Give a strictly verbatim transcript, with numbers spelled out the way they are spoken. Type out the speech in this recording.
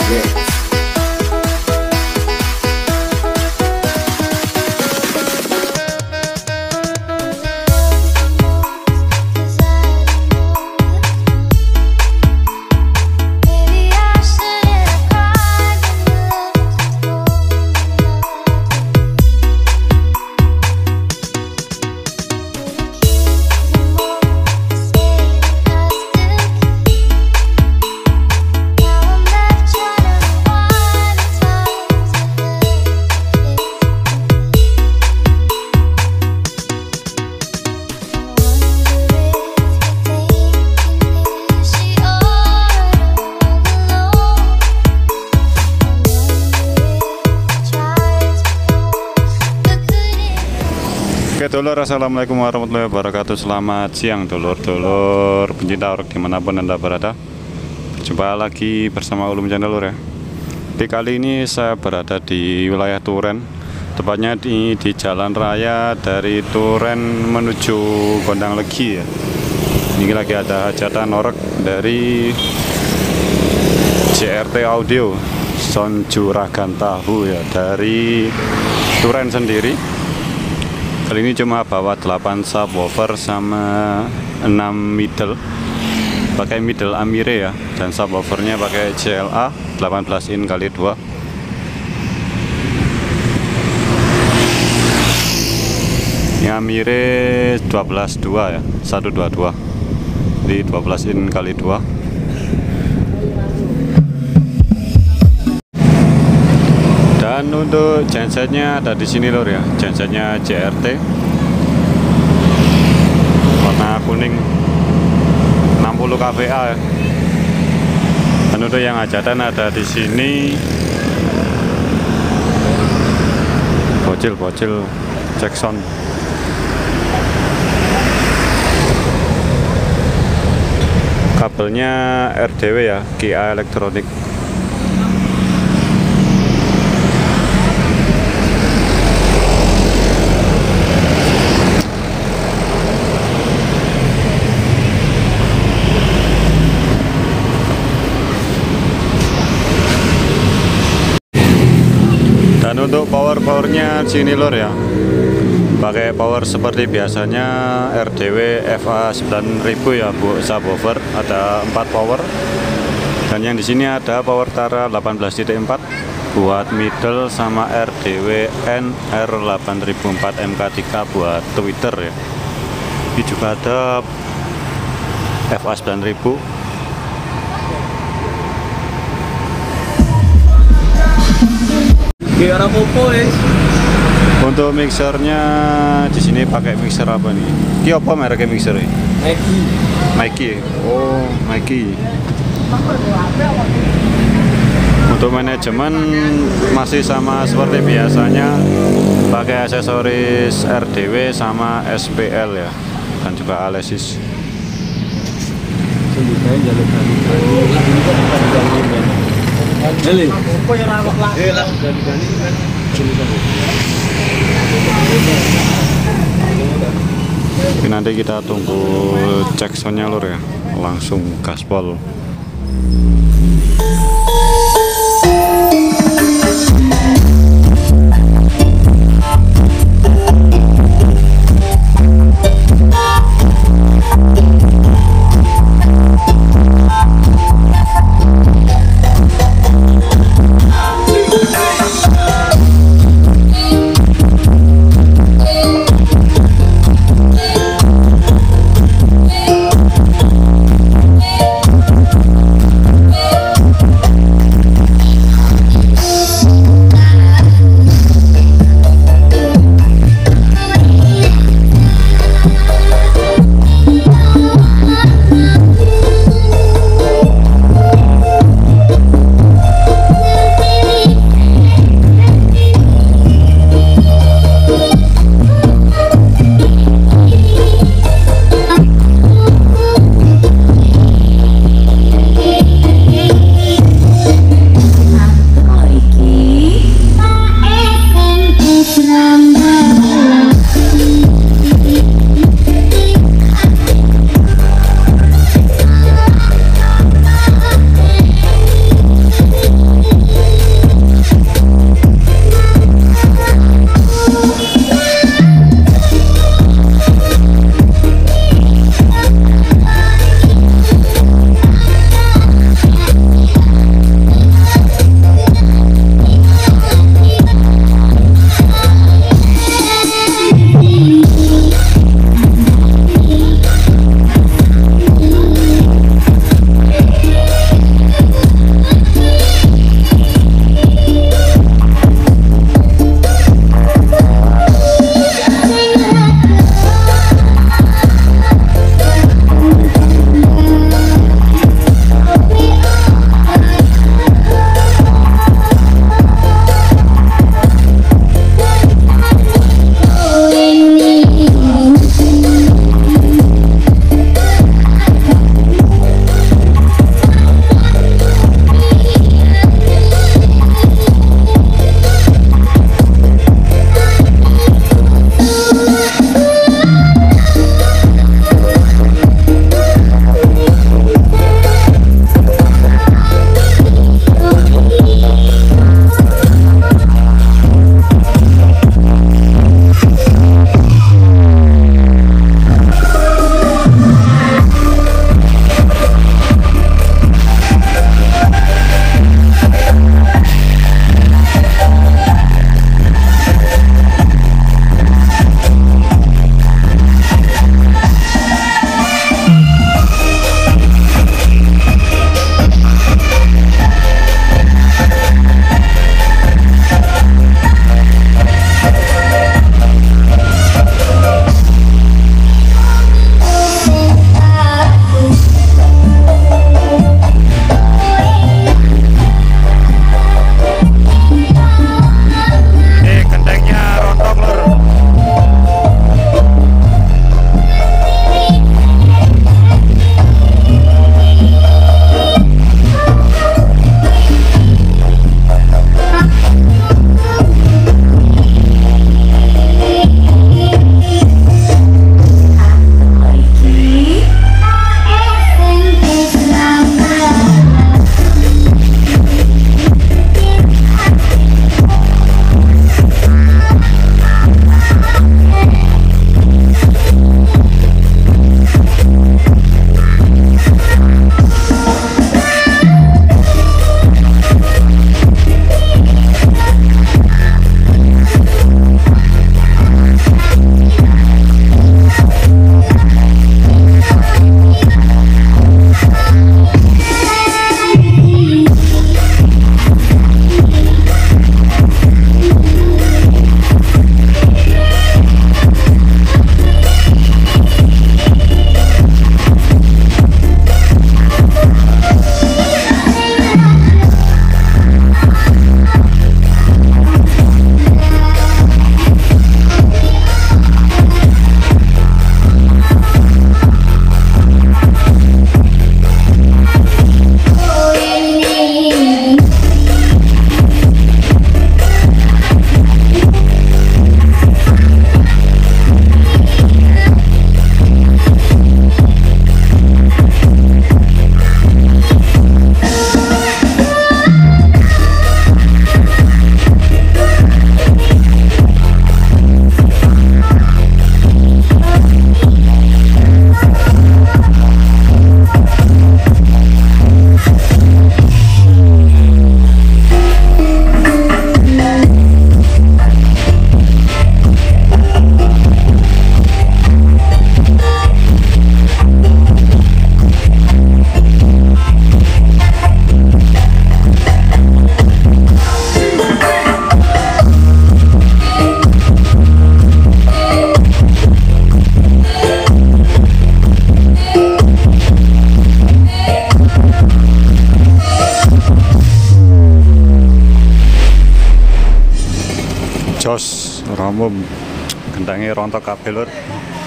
Oke dulur, assalamualaikum warahmatullahi wabarakatuh. Selamat siang dulur-dulur pencinta orek dimanapun anda berada. Berjumpa lagi bersama Ulum Channel lur ya. Di kali ini saya berada di wilayah Turen, tepatnya di, di jalan raya dari Turen menuju Gondang Legi ya. Ini lagi ada hajatan orek dari J R T Audio Sound Juragan Tahu ya, dari Turen sendiri. Kali ini cuma bawa delapan subwoofer sama enam middle, pakai middle Amire ya, dan subwoofernya pakai J L A delapan belas in kali dua. Ini Amire dua belas dua ya, seratus dua puluh dua, di dua belas in kali dua. Dan untuk gensetnya ada di sini lor ya, gensetnya J R T warna kuning enam puluh K V A ya. Dan untuk yang hajatan ada di sini bocil-bocil Jackson. Kabelnya R D W ya, Kia Elektronik. Dan untuk power-powernya sini lor ya, pakai power seperti biasanya R D W F A sembilan ribu ya bu, subwoofer ada empat power. Dan yang di sini ada power Tara delapan belas titik empat buat middle, sama R D W N R delapan ribu empat M K tiga buat Twitter ya. Ini juga ada F A sembilan ribu. Untuk mixernya di sini pakai mixer apa nih? Ki apa mereknya mixernya? Mikey. Mikey. Oh, Mikey. Untuk manajemen masih sama seperti biasanya, pakai aksesoris R D W sama S P L ya, dan juga Alesis. Tapi nanti kita tunggu cek soundnya lur ya, langsung gaspol. jos romum gendangnya rontok kabeh lur.